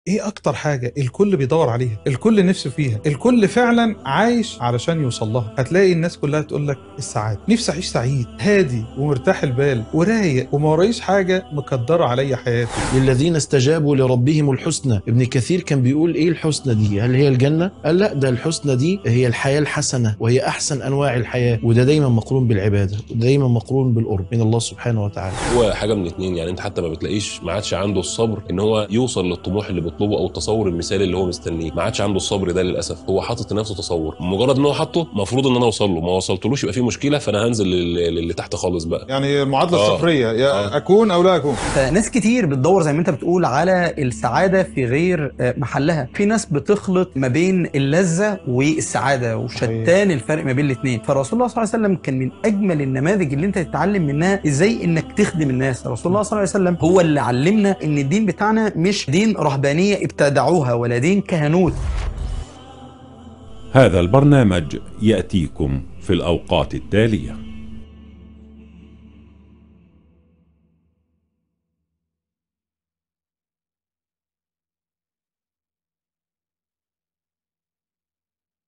ايه اكتر حاجة الكل بيدور عليها، الكل نفسه فيها، الكل فعلا عايش علشان يوصل لها؟ هتلاقي الناس كلها تقول لك السعادة. نفسي اعيش سعيد هادي ومرتاح البال ورايق وما ورايش حاجة مقدرة عليا حياتي. للذين استجابوا لربهم الحسنى. ابن كثير كان بيقول ايه الحسنى دي؟ هل هي الجنة؟ قال لا، ده الحسنى دي هي الحياة الحسنة، وهي احسن انواع الحياة، وده دايما مقرون بالعبادة، ودايما مقرون بالقرب من الله سبحانه وتعالى. هو حاجه من اتنين، يعني انت حتى ما بتلاقيش، ما عادش عنده الصبر ان هو يوصل للطموح اللي بيطلبه او التصور المثالي اللي هو مستنيه. ما عادش عنده الصبر ده للاسف. هو حاطط لنفسه تصور، مجرد ان هو حاطه المفروض ان انا اوصل له، ما وصلتلوش يبقى في مشكله، فانا هنزل اللي تحت خالص بقى. يعني المعادلة الصفرية، يا اكون او لا اكون. فناس كتير بتدور زي ما انت بتقول على السعادة في غير محلها. في ناس بتخلط ما بين اللذة والسعادة، وشتان الفرق ما بين الاثنين. فرسول الله صلى الله عليه وسلم كان من اجمل النماذج اللي انت تتعلم منها ازاي انك تخدم الناس. رسول الله صلى الله عليه وسلم هو اللي علمنا ان الدين بتاعنا مش دين رهبانية ابتدعوها ولا دين كهنوت. هذا البرنامج يأتيكم في الأوقات التالية.